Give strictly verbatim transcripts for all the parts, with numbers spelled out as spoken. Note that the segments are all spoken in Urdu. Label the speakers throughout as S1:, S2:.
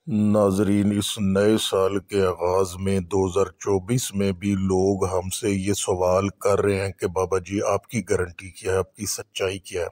S1: नाजरीन, इस नए साल के आगाज़ में दो हज़ार चौबीस में भी लोग हमसे ये सवाल कर रहे हैं कि बाबा जी आपकी गारंटी क्या है, आपकी सच्चाई क्या है।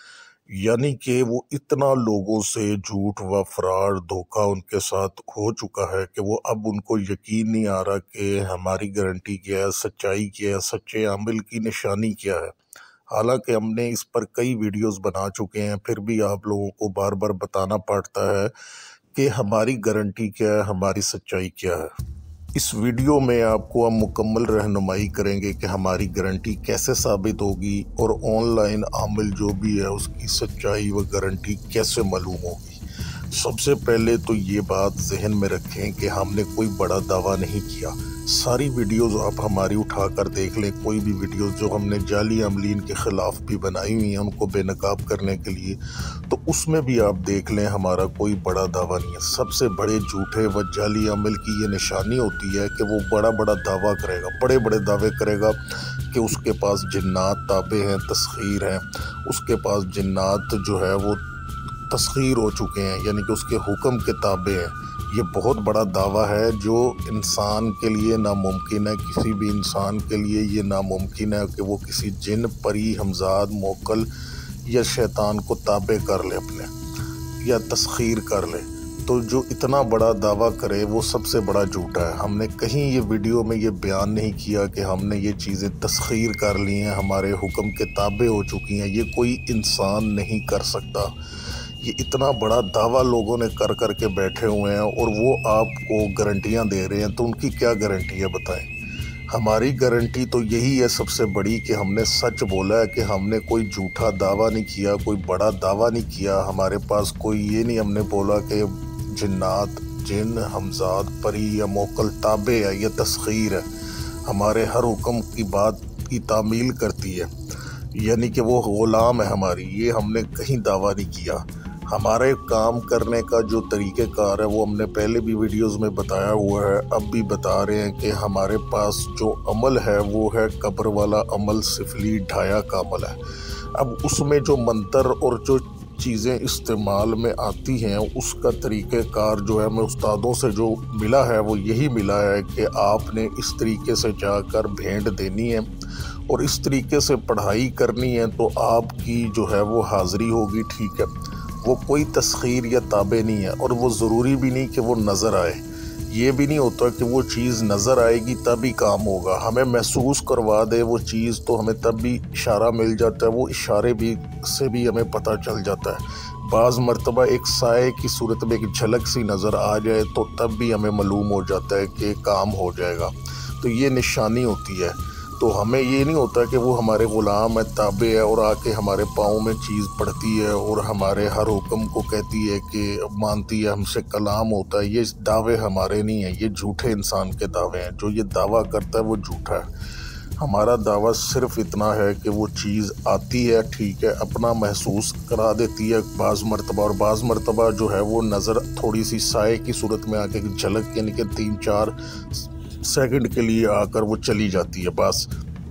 S1: यानी कि वो इतना लोगों से झूठ व फ्रॉड धोखा उनके साथ हो चुका है कि वो अब उनको यकीन नहीं आ रहा कि हमारी गारंटी क्या है, सच्चाई क्या है, सच्चे आमिल की निशानी क्या है। हालांकि हमने इस पर कई वीडियोस बना चुके हैं, फिर भी आप लोगों को बार बार बताना पड़ता है कि हमारी गारंटी क्या है, हमारी सच्चाई क्या है। इस वीडियो में आपको हम मुकम्मल रहनुमाई करेंगे कि हमारी गारंटी कैसे साबित होगी और ऑनलाइन आमिल जो भी है उसकी सच्चाई व गारंटी कैसे मालूम होगी। सबसे पहले तो ये बात जहन में रखें कि हमने कोई बड़ा दावा नहीं किया। सारी वीडियोस आप हमारी उठा कर देख लें, कोई भी वीडियोस जो हमने जाली अमलीन के ख़िलाफ़ भी बनाई हुई हैं उनको बेनकाब करने के लिए, तो उसमें भी आप देख लें हमारा कोई बड़ा दावा नहीं है। सबसे बड़े झूठे व जाली अमल की ये निशानी होती है कि वो बड़ा बड़ा दावा करेगा, बड़े बड़े दावे करेगा कि उसके पास जिन्नात ताबे हैं, तस्खीर हैं, उसके पास जिन्नात जो है वो तस्खीर हो चुके हैं, यानी कि उसके हुक्म के ताबे हैं। ये बहुत बड़ा दावा है जो इंसान के लिए नामुमकिन है। किसी भी इंसान के लिए ये नामुमकिन है कि वो किसी जिन, परी, हमजाद, मोकल या शैतान को ताबे कर ले अपने या तस्खीर कर ले। तो जो इतना बड़ा दावा करे वो सबसे बड़ा झूठा है। हमने कहीं ये वीडियो में ये बयान नहीं किया कि हमने ये चीज़ें तस्खीर कर ली हैं, हमारे हुक्म के ताबे हो चुकी हैं। ये कोई इंसान नहीं कर सकता। ये इतना बड़ा दावा लोगों ने कर कर के बैठे हुए हैं और वो आपको गारंटियां दे रहे हैं, तो उनकी क्या गारंटी है बताएं। हमारी गारंटी तो यही है सबसे बड़ी कि हमने सच बोला है, कि हमने कोई झूठा दावा नहीं किया, कोई बड़ा दावा नहीं किया। हमारे पास कोई ये नहीं हमने बोला कि जिन्नात, जिन, हमजाद, परी या मोकल ताबे है या तस्खीर है। हमारे हर हुक्म की बात की तामील करती है, यानी कि वो ग़ुलाम है हमारी। ये हमने कहीं दावा नहीं किया। हमारे काम करने का जो तरीक़ेकार है वो हमने पहले भी वीडियोस में बताया हुआ है, अब भी बता रहे हैं कि हमारे पास जो अमल है वो है कब्र वाला अमल, सिफली ढाया का अमल है। अब उसमें जो मंतर और जो चीज़ें इस्तेमाल में आती हैं उसका तरीक़ेकार जो है, मैं उस्तादों से जो मिला है वो यही मिला है कि आपने इस तरीके से जाकर भेंट देनी है और इस तरीके से पढ़ाई करनी है, तो आपकी जो है वो हाज़िरी होगी। ठीक है, वो कोई तस्खीर या ताबे नहीं है और वो ज़रूरी भी नहीं कि वो नज़र आए। ये भी नहीं होता कि वो चीज़ नज़र आएगी तभी काम होगा। हमें महसूस करवा दे वो चीज़ तो हमें तब भी इशारा मिल जाता है, वो इशारे भी से भी हमें पता चल जाता है। बाज़ मरतबा एक साए की सूरत में एक झलक सी नज़र आ जाए तो तब भी हमें मालूम हो जाता है कि काम हो जाएगा। तो ये निशानी होती है। तो हमें ये नहीं होता कि वो हमारे ग़ुलाम है, ताबे है और आके हमारे पाँव में चीज़ पड़ती है और हमारे हर हुक्म को कहती है कि मानती है, हमसे कलाम होता है। ये दावे हमारे नहीं हैं, ये झूठे इंसान के दावे हैं। जो ये दावा करता है वो झूठा है। हमारा दावा सिर्फ इतना है कि वो चीज़ आती है, ठीक है, अपना महसूस करा देती है बाज़ मरतबा, और बाज़ मरतबा जो है वो नज़र थोड़ी सी साए की सूरत में आके झलक, यानी कि तीन चार सेकंड के लिए आकर वो चली जाती है। बस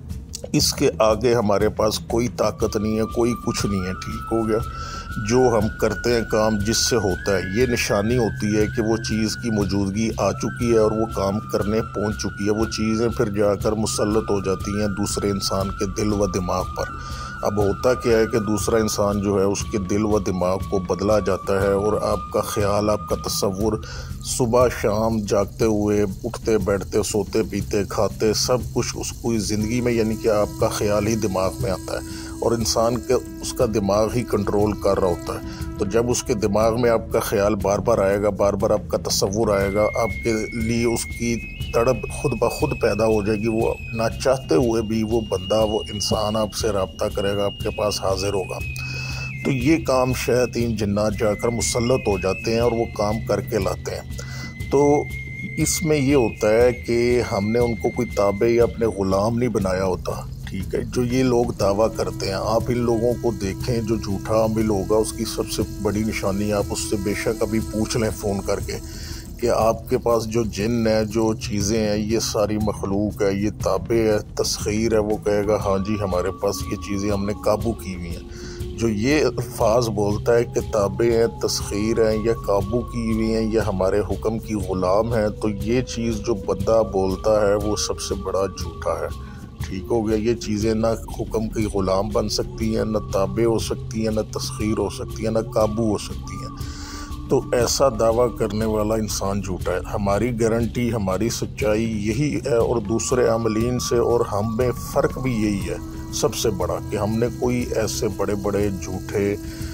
S1: इसके आगे हमारे पास कोई ताकत नहीं है, कोई कुछ नहीं है। ठीक हो गया। जो हम करते हैं काम जिससे होता है, ये निशानी होती है कि वो चीज़ की मौजूदगी आ चुकी है और वो काम करने पहुंच चुकी है। वो चीज़ें फिर जाकर मुसल्लत हो जाती हैं दूसरे इंसान के दिल व दिमाग पर। अब होता क्या है कि दूसरा इंसान जो है उसके दिल व दिमाग को बदला जाता है और आपका ख्याल, आपका तसव्वुर सुबह शाम जागते हुए, उठते बैठते, सोते पीते खाते सब कुछ उसकी ज़िंदगी में, यानी कि आपका ख्याल ही दिमाग में आता है और इंसान के उसका दिमाग ही कंट्रोल कर रहा होता है। तो जब उसके दिमाग में आपका ख्याल बार बार आएगा, बार बार आपका तसव्वुर आएगा, आपके लिए उसकी तड़प खुद ब खुद पैदा हो जाएगी। वो ना चाहते हुए भी वो बंदा, वो इंसान आपसे रब्ता करेगा, आपके पास हाजिर होगा। तो ये काम शैतान जिन्नात जाकर मुसल्लत हो जाते हैं और वो काम करके लाते हैं। तो इसमें ये होता है कि हमने उनको कोई ताबे या अपने ग़ुलाम नहीं बनाया होता। ठीक है, जो ये लोग दावा करते हैं, आप इन लोगों को देखें, जो झूठा अमील होगा उसकी सबसे बड़ी निशानी, आप उससे बेशक अभी पूछ लें फ़ोन करके कि आपके पास जो जिन है, जो चीज़ें हैं, ये सारी मखलूक है, ये ताबे है, तस्खीर है, वो कहेगा हाँ जी हमारे पास ये चीज़ें हमने काबू की हुई हैं। جو یہ الفاظ بولتا ہے کتابیں ہیں، تسخیر ہیں یا قابو کی ہوئی ہیں یا ہمارے حکم کی غلام ہیں، تو یہ چیز جو بندہ بولتا ہے وہ سب سے بڑا جھوٹا ہے۔ ٹھیک ہو گیا؟ یہ چیزیں نہ حکم کی غلام بن سکتی ہیں، نہ تابع ہو سکتی ہیں، نہ تسخیر ہو سکتی ہیں، نہ قابو ہو سکتی ہیں۔ تو ایسا دعویٰ کرنے والا انسان جھوٹا ہے۔ ہماری گارنٹی، ہماری سچائی یہی ہے، اور دوسرے عاملین سے اور ہم میں فرق بھی یہی ہے سب سے بڑا، کہ ہم نے کوئی ایسے بڑے بڑے جھوٹے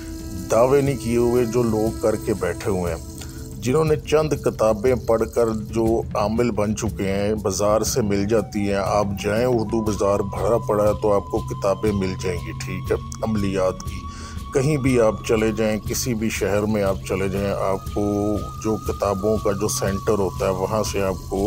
S1: دعوے نہیں کیے ہوئے جو لوگ کر کے بیٹھے ہوئے ہیں، جنہوں نے چند کتابیں پڑھ کر جو عامل بن چکے ہیں، بازار سے مل جاتی ہیں۔ آپ جائیں، اردو بازار بھرا پڑا ہے، تو آپ کو کتابیں مل جائیں گی، ٹھیک ہے، عملیات کی۔ کہیں بھی آپ چلے جائیں، کسی بھی شہر میں آپ چلے جائیں، آپ کو جو کتابوں کا جو سینٹر ہوتا ہے وہاں سے آپ کو،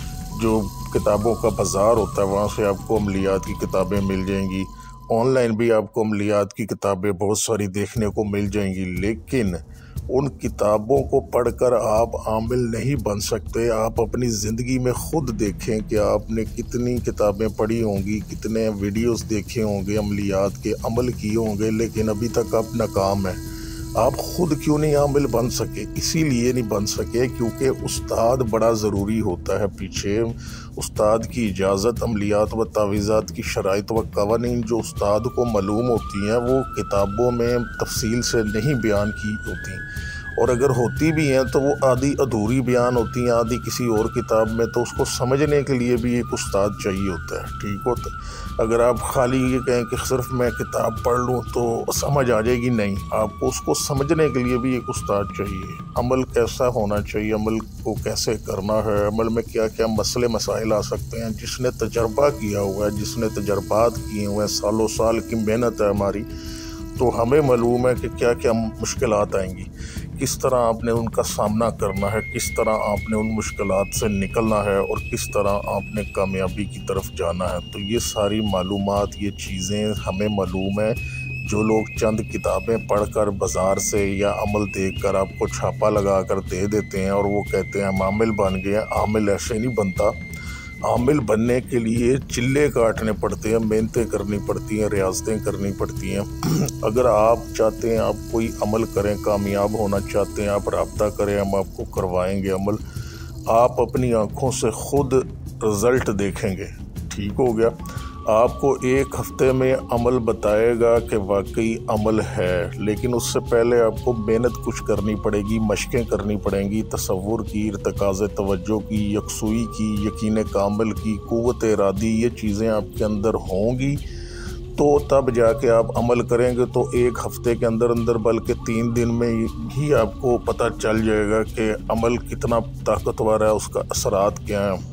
S1: جو کتابوں کا بازار ہوتا ہے وہاں سے آپ کو عملیات کی کتابیں مل جائیں گی۔ آن لائن بھی آپ کو عملیات کی کتابیں بہت ساری دیکھنے کو مل جائیں گی، لیکن ان کتابوں کو پڑھ کر آپ عامل نہیں بن سکتے۔ آپ اپنی زندگی میں خود دیکھیں کہ آپ نے کتنی کتابیں پڑھی ہوں گی، کتنے ویڈیوز دیکھے ہوں گے، عملیات کے عمل کیے ہوں گے، لیکن ابھی تک آپ ناکام ہیں۔ آپ خود کیوں نہیں عامل بن سکے؟ اسی لیے نہیں بن سکے کیونکہ استاد بڑا ضروری ہوتا ہے پیچھے۔ استاد کی اجازت، عملیات و تعویذات کی شرائط و قوانین جو استاد کو معلوم ہوتی ہیں، وہ کتابوں میں تفصیل سے نہیں بیان کی ہوتی، اور اگر ہوتی بھی ہیں تو وہ آدھی ادھوری بیان ہوتی ہیں، آدھی کسی اور کتاب میں، تو اس کو سمجھنے کے لیے بھی ایک استاد چاہیے ہوتا ہے، ٹھیک ہوتا ہے۔ اگر آپ خالی یہ کہیں کہ صرف میں کتاب پڑھ لوں تو سمجھ آ جائے گی، نہیں، آپ کو اس کو سمجھنے کے لیے بھی ایک استاد چاہیے۔ عمل کیسا ہونا چاہیے، عمل کو کیسے کرنا ہے، عمل میں کیا کیا مسئلے مسائل آ سکتے ہیں، جس نے تجربہ کیا ہوا ہے، جس نے تجربات کیے ہوئے ہیں، سالوں سال کی محنت ہے ہماری، تو ہمیں معلوم ہے کہ کیا کیا مشکلات آئیں گی، کس طرح آپ نے ان کا سامنا کرنا ہے، کس طرح آپ نے ان مشکلات سے نکلنا ہے، اور کس طرح آپ نے کامیابی کی طرف جانا ہے۔ تو یہ ساری معلومات، یہ چیزیں ہمیں معلوم ہیں۔ جو لوگ چند کتابیں پڑھ کر بازار سے یا عمل دیکھ کر آپ کو چھاپا لگا کر دے دیتے ہیں اور وہ کہتے ہیں ہم عامل بن گئے ہیں، عامل ایسے نہیں بنتا۔ عامل بننے کے لیے چلے کاٹنے پڑتے ہیں، محنتیں کرنی پڑتی ہیں، ریاضتیں کرنی پڑتی ہیں۔ اگر آپ چاہتے ہیں آپ کوئی عمل کریں، کامیاب ہونا چاہتے ہیں، آپ رابطہ کریں، ہم آپ کو کروائیں گے عمل، آپ اپنی آنکھوں سے خود رزلٹ دیکھیں گے، ٹھیک ہو گیا۔ آپ کو ایک ہفتے میں عمل بتائے گا کہ واقعی عمل ہے، لیکن اس سے پہلے آپ کو محنت کچھ کرنی پڑے گی، مشقیں کرنی پڑیں گی، تصور کی، ارتکاز توجہ کی، یکسوئی کی، یقین کامل کی، قوت ارادی، یہ چیزیں آپ کے اندر ہوں گی، تو تب جا کے آپ عمل کریں گے۔ تو ایک ہفتے کے اندر اندر، بلکہ تین دن میں ہی آپ کو پتہ چل جائے گا کہ عمل کتنا طاقتور ہے، اس کا اثرات کیا ہیں۔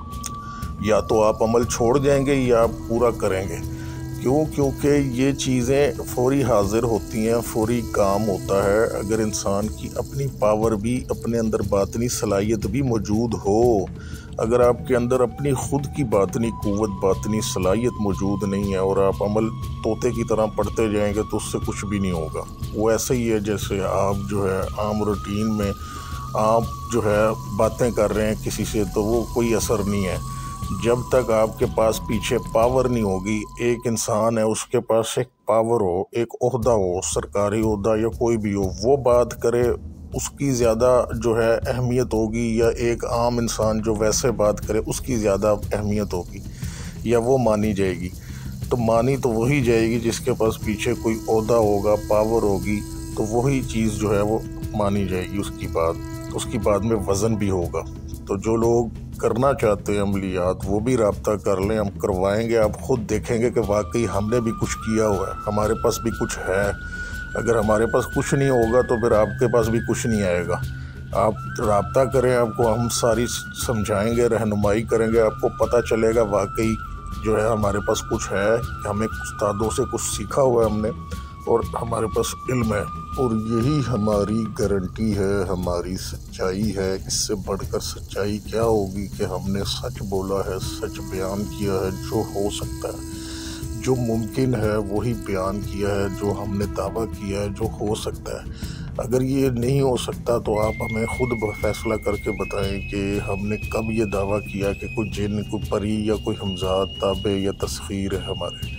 S1: یا تو آپ عمل چھوڑ جائیں گے یا آپ پورا کریں گے۔ کیوں؟ کیونکہ یہ چیزیں فوری حاضر ہوتی ہیں، فوری کام ہوتا ہے۔ اگر انسان کی اپنی پاور بھی، اپنے اندر باطنی صلاحیت بھی موجود ہو، اگر آپ کے اندر اپنی خود کی باطنی قوت، باطنی صلاحیت موجود نہیں ہے، اور آپ عمل طوطے کی طرح پڑھتے جائیں گے، تو اس سے کچھ بھی نہیں ہوگا۔ وہ ایسا ہی ہے جیسے آپ جو ہے عام روٹین میں آپ جو ہے باتیں کر رہے ہیں کسی سے، تو وہ کوئی اثر نہیں ہے جب تک آپ کے پاس پیچھے پاور نہیں ہوگی۔ ایک انسان ہے، اس کے پاس ایک پاور ہو، ایک عہدہ ہو، سرکاری عہدہ یا کوئی بھی ہو، وہ بات کرے، اس کی زیادہ جو ہے اہمیت ہوگی، یا ایک عام انسان جو ویسے بات کرے اس کی زیادہ اہمیت ہوگی، یا وہ مانی جائے گی؟ تو مانی تو وہی جائے گی جس کے پاس پیچھے کوئی عہدہ ہوگا، پاور ہوگی، تو وہی چیز جو ہے وہ مانی جائے گی، اس کی بات، اس کی بات میں وزن بھی ہوگا۔ تو جو لوگ کرنا چاہتے ہیں عملیات، وہ بھی رابطہ کر لیں، ہم کروائیں گے۔ آپ خود دیکھیں گے کہ واقعی ہم نے بھی کچھ کیا ہوا ہے، ہمارے پاس بھی کچھ ہے۔ اگر ہمارے پاس کچھ نہیں ہوگا تو پھر آپ کے پاس بھی کچھ نہیں آئے گا۔ آپ رابطہ کریں، آپ کو ہم ساری سمجھائیں گے، رہنمائی کریں گے، آپ کو پتہ چلے گا واقعی جو ہے ہمارے پاس کچھ ہے، کہ ہمیں استادوں سے کچھ سیکھا ہوا ہے ہم نے، اور ہمارے پاس علم ہے، اور یہی ہماری گارنٹی ہے، ہماری سچائی ہے۔ اس سے بڑھ کر سچائی کیا ہوگی کہ ہم نے سچ بولا ہے، سچ بیان کیا ہے، جو ہو سکتا ہے، جو ممکن ہے وہی بیان کیا ہے، جو ہم نے دعویٰ کیا ہے، جو ہو سکتا ہے۔ اگر یہ نہیں ہو سکتا تو آپ ہمیں خود فیصلہ کر کے بتائیں کہ ہم نے کب یہ دعویٰ کیا کہ کوئی جن، کوئی پری یا کوئی ہمزاد، تابع یا تسخیر ہے ہمارے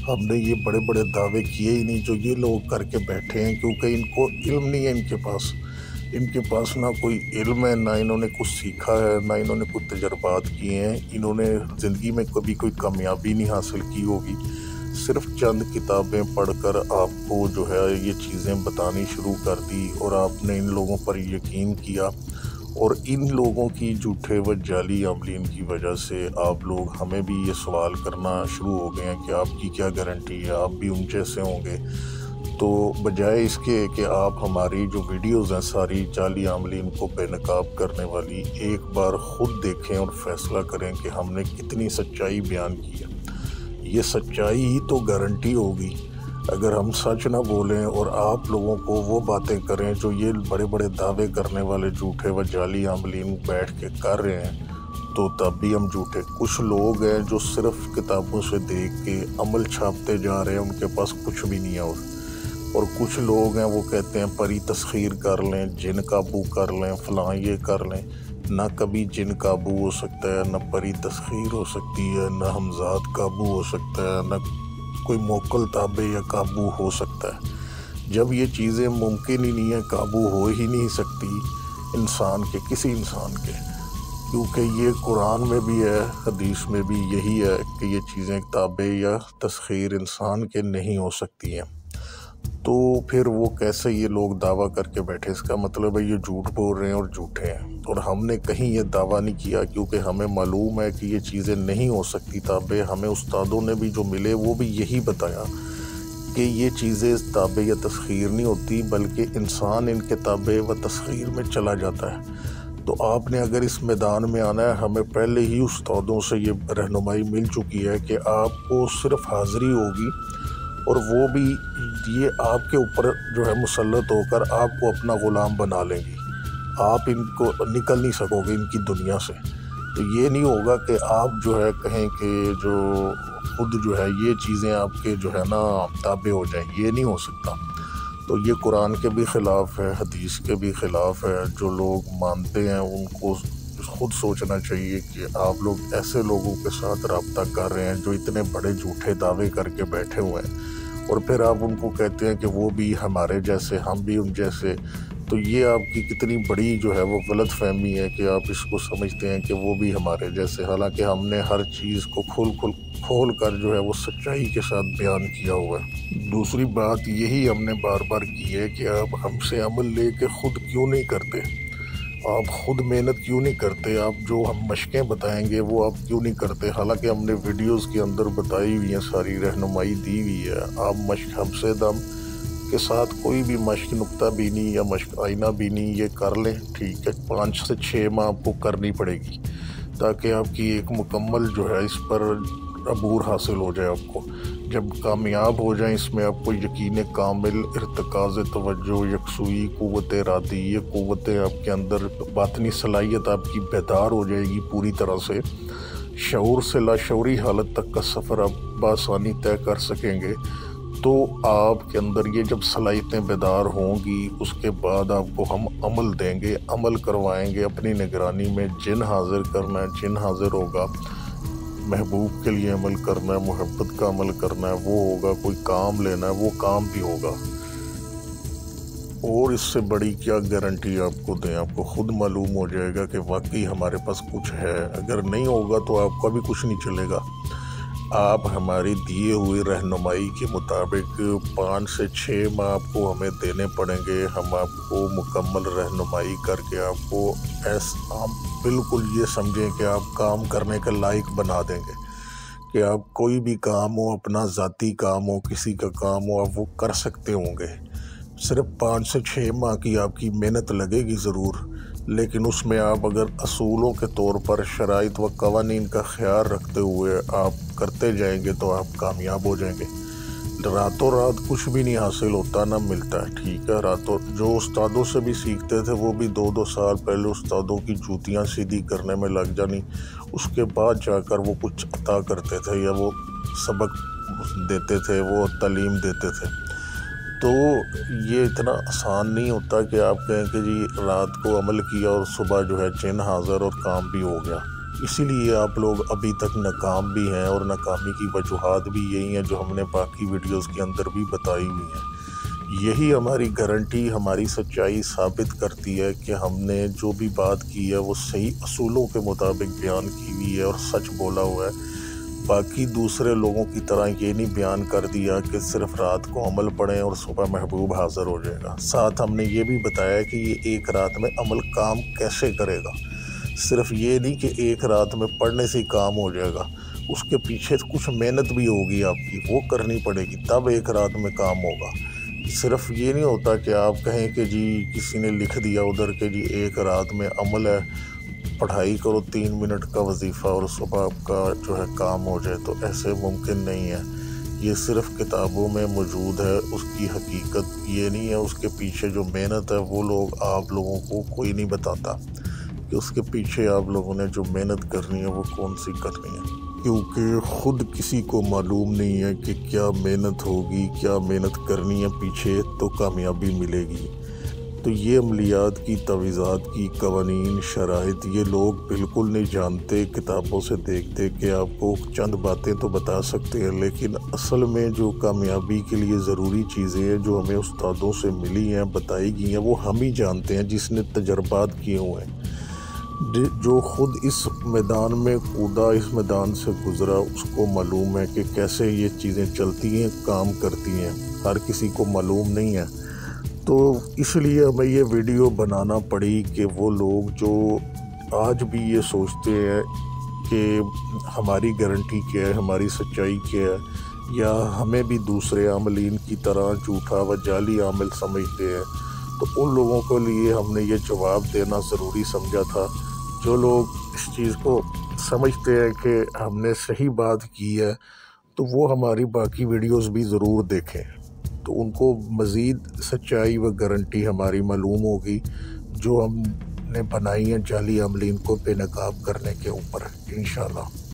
S1: ہم نے یہ بڑے بڑے دعوے کیے ہی نہیں جو یہ لوگ کر کے بیٹھے ہیں، کیونکہ ان کو علم نہیں ہے، ان کے پاس ان کے پاس نہ کوئی علم ہے، نہ انہوں نے کچھ سیکھا ہے، نہ انہوں نے کچھ تجربات کیے ہیں، انہوں نے زندگی میں کبھی کوئی کامیابی نہیں حاصل کی ہوگی، صرف چند کتابیں پڑھ کر آپ کو جو ہے یہ چیزیں بتانی شروع کر دی اور آپ نے ان لوگوں پر یقین کیا، اور ان لوگوں کی جھوٹے و جعلی عاملین کی وجہ سے آپ لوگ ہمیں بھی یہ سوال کرنا شروع ہو گئے ہیں کہ آپ کی کیا گارنٹی ہے، آپ بھی ان جیسے ہوں گے۔ تو بجائے اس کے کہ آپ ہماری جو ویڈیوز ہیں ساری جعلی عاملین کو بے نقاب کرنے والی، ایک بار خود دیکھیں اور فیصلہ کریں کہ ہم نے کتنی سچائی بیان کی ہے۔ یہ سچائی ہی تو گارنٹی ہوگی۔ اگر ہم سچ نہ بولیں اور آپ لوگوں کو وہ باتیں کریں جو یہ بڑے بڑے دعوے کرنے والے جھوٹے و جعلی عاملین بیٹھ کے کر رہے ہیں، تو تب بھی ہم جھوٹے۔ کچھ لوگ ہیں جو صرف کتابوں سے دیکھ کے عمل چھاپتے جا رہے ہیں، ان کے پاس کچھ بھی نہیں ہے، اور اور کچھ لوگ ہیں وہ کہتے ہیں پری تسخیر کر لیں، جن قابو کر لیں، فلاں یہ کر لیں۔ نہ کبھی جن قابو ہو سکتا ہے، نہ پری تسخیر ہو سکتی ہے، نہ ہمزاد قابو ہو سکتا ہے، نہ کوئی موکل تابع یا قابو ہو سکتا ہے۔ جب یہ چیزیں ممکن ہی نہیں ہیں، قابو ہو ہی نہیں سکتی انسان کے، کسی انسان کے، کیونکہ یہ قرآن میں بھی ہے، حدیث میں بھی یہی ہے کہ یہ چیزیں تابع یا تسخیر انسان کے نہیں ہو سکتی ہیں، تو پھر وہ کیسے یہ لوگ دعویٰ کر کے بیٹھے؟ اس کا مطلب ہے یہ جھوٹ بول رہے ہیں اور جھوٹے ہیں، اور ہم نے کہیں یہ دعویٰ نہیں کیا، کیونکہ ہمیں معلوم ہے کہ یہ چیزیں نہیں ہو سکتی تابع۔ ہمیں استادوں نے بھی جو ملے وہ بھی یہی بتایا کہ یہ چیزیں تابع یا تسخیر نہیں ہوتی، بلکہ انسان ان کے تابع و تسخیر میں چلا جاتا ہے۔ تو آپ نے اگر اس میدان میں آنا ہے، ہمیں پہلے ہی استادوں سے یہ رہنمائی مل چکی ہے کہ آپ کو صرف حاضری ہوگی، اور وہ بھی یہ آپ کے اوپر جو ہے مسلط ہو کر آپ کو اپنا غلام بنا لیں گی، آپ ان کو نکل نہیں سکو گے ان کی دنیا سے۔ تو یہ نہیں ہوگا کہ آپ جو ہے کہیں کہ جو خود جو ہے یہ چیزیں آپ کے جو ہے نا تابع ہو جائیں، یہ نہیں ہو سکتا۔ تو یہ قرآن کے بھی خلاف ہے، حدیث کے بھی خلاف ہے۔ جو لوگ مانتے ہیں ان کو خود سوچنا چاہیے کہ آپ لوگ ایسے لوگوں کے ساتھ رابطہ کر رہے ہیں جو اتنے بڑے جھوٹے دعوے کر کے بیٹھے ہوئے ہیں، اور پھر آپ ان کو کہتے ہیں کہ وہ بھی ہمارے جیسے، ہم بھی ان جیسے۔ تو یہ آپ کی کتنی بڑی جو ہے وہ غلط فہمی ہے کہ آپ اس کو سمجھتے ہیں کہ وہ بھی ہمارے جیسے، حالانکہ ہم نے ہر چیز کو کھول کھول کھول کر جو ہے وہ سچائی کے ساتھ بیان کیا ہوا ہے۔ دوسری بات یہی ہم نے بار بار کی ہے کہ آپ ہم سے عمل لے کے خود کیوں نہیں کرتے، آپ خود محنت کیوں نہیں کرتے، آپ جو ہم مشقیں بتائیں گے وہ آپ کیوں نہیں کرتے، حالانکہ ہم نے ویڈیوز کے اندر بتائی ہوئی ہیں، ساری رہنمائی دی ہوئی ہے۔ آپ مشق ہم سے دم کے ساتھ کوئی بھی مشق نقطہ بینی یا مشق آئینہ بینی یہ کر لیں، ٹھیک ہے، پانچ سے چھ ماہ آپ کو کرنی پڑے گی تاکہ آپ کی ایک مکمل جو ہے اس پر عبور حاصل ہو جائے آپ کو۔ جب کامیاب ہو جائیں اس میں، آپ کو یقین کامل، ارتکاز توجہ، یکسوئی، قوت ارادی، یہ قوتیں آپ کے اندر، باطنی صلاحیت آپ کی بیدار ہو جائے گی پوری طرح سے، شعور سے لاشعوری حالت تک کا سفر آپ بآسانی طے کر سکیں گے۔ تو آپ کے اندر یہ جب صلاحیتیں بیدار ہوں گی، اس کے بعد آپ کو ہم عمل دیں گے، عمل کروائیں گے اپنی نگرانی میں۔ جن حاضر کرنا ہے، جن حاضر ہوگا، محبوب کے لیے عمل کرنا ہے، محبت کا عمل کرنا ہے، وہ ہوگا، کوئی کام لینا ہے وہ کام بھی ہوگا۔ اور اس سے بڑی کیا گارنٹی آپ کو دیں؟ آپ کو خود معلوم ہو جائے گا کہ واقعی ہمارے پاس کچھ ہے۔ اگر نہیں ہوگا تو آپ کا بھی کچھ نہیں چلے گا۔ آپ ہماری دیے ہوئی رہنمائی کے مطابق پانچ سے چھ ماہ آپ کو ہمیں دینے پڑیں گے، ہم آپ کو مکمل رہنمائی کر کے آپ کو ایسا بالکل یہ سمجھیں کہ آپ کام کرنے کے لائق بنا دیں گے، کہ آپ کوئی بھی کام ہو، اپنا ذاتی کام ہو، کسی کا کام ہو، آپ وہ کر سکتے ہوں گے۔ صرف پانچ سے چھ ماہ کی آپ کی محنت لگے گی ضرور، لیکن اس میں آپ اگر اصولوں کے طور پر شرائط و قوانین کا خیال رکھتے ہوئے آپ کرتے جائیں گے تو آپ کامیاب ہو جائیں گے۔ راتوں رات کچھ بھی نہیں حاصل ہوتا، نہ ملتا ہے، ٹھیک ہے۔ راتوں جو استادوں سے بھی سیکھتے تھے وہ بھی دو دو سال پہلے استادوں کی جوتیاں سیدھی کرنے میں لگ جانی، اس کے بعد جا کر وہ کچھ عطا کرتے تھے یا وہ سبق دیتے تھے، وہ تعلیم دیتے تھے۔ تو یہ اتنا آسان نہیں ہوتا کہ آپ کہیں کہ جی رات کو عمل کیا اور صبح جو ہے جن حاضر اور کام بھی ہو گیا۔ اسی لیے آپ لوگ ابھی تک ناکام بھی ہیں، اور ناکامی کی وجوہات بھی یہی ہیں جو ہم نے باقی ویڈیوز کے اندر بھی بتائی ہوئی ہیں۔ یہی ہماری گارنٹی، ہماری سچائی ثابت کرتی ہے کہ ہم نے جو بھی بات کی ہے وہ صحیح اصولوں کے مطابق بیان کی ہوئی ہے اور سچ بولا ہوا ہے۔ باقی دوسرے لوگوں کی طرح یہ نہیں بیان کر دیا کہ صرف رات کو عمل پڑھیں اور صبح محبوب حاضر ہو جائے گا۔ ساتھ ہم نے یہ بھی بتایا کہ یہ ایک رات میں عمل کام کیسے کرے گا۔ صرف یہ نہیں کہ ایک رات میں پڑھنے سے ہی کام ہو جائے گا، اس کے پیچھے کچھ محنت بھی ہوگی آپ کی، وہ کرنی پڑے گی، تب ایک رات میں کام ہوگا۔ صرف یہ نہیں ہوتا کہ آپ کہیں کہ جی کسی نے لکھ دیا ادھر کہ جی ایک رات میں عمل ہے، پڑھائی کرو تین منٹ کا وظیفہ اور صبح آپ کا جو ہے کام ہو جائے، تو ایسے ممکن نہیں ہے۔ یہ صرف کتابوں میں موجود ہے، اس کی حقیقت یہ نہیں ہے۔ اس کے پیچھے جو محنت ہے وہ لوگ آپ لوگوں کو کوئی نہیں بتاتا کہ اس کے پیچھے آپ لوگوں نے جو محنت کرنی ہے وہ کون سی کرنی ہے، کیونکہ خود کسی کو معلوم نہیں ہے کہ کیا محنت ہوگی، کیا محنت کرنی ہے پیچھے تو کامیابی ملے گی۔ تو یہ عملیات کی، تعویذات کی قوانین، شرائط یہ لوگ بالکل نہیں جانتے، کتابوں سے دیکھتے کہ آپ کو چند باتیں تو بتا سکتے ہیں، لیکن اصل میں جو کامیابی کے لیے ضروری چیزیں ہیں جو ہمیں استادوں سے ملی ہیں، بتائی گئی ہیں، وہ ہم ہی جانتے ہیں جس نے تجربات کیے ہوئے ہیں، جو خود اس میدان میں کودا، اس میدان سے گزرا، اس کو معلوم ہے کہ کیسے یہ چیزیں چلتی ہیں، کام کرتی ہیں، ہر کسی کو معلوم نہیں ہے۔ تو اس لیے ہمیں یہ ویڈیو بنانا پڑی کہ وہ لوگ جو آج بھی یہ سوچتے ہیں کہ ہماری گارنٹی کیا ہے، ہماری سچائی کیا ہے، یا ہمیں بھی دوسرے عاملین کی طرح جھوٹا و جعلی عامل سمجھتے ہیں، تو ان لوگوں کے لیے ہم نے یہ جواب دینا ضروری سمجھا تھا۔ جو لوگ اس چیز کو سمجھتے ہیں کہ ہم نے صحیح بات کی ہے، تو وہ ہماری باقی ویڈیوز بھی ضرور دیکھیں، تو ان کو مزید سچائی و گارنٹی ہماری معلوم ہوگی جو ہم نے بنائی ہیں جعلی عاملین کو بے نقاب کرنے کے اوپر، انشاءاللہ۔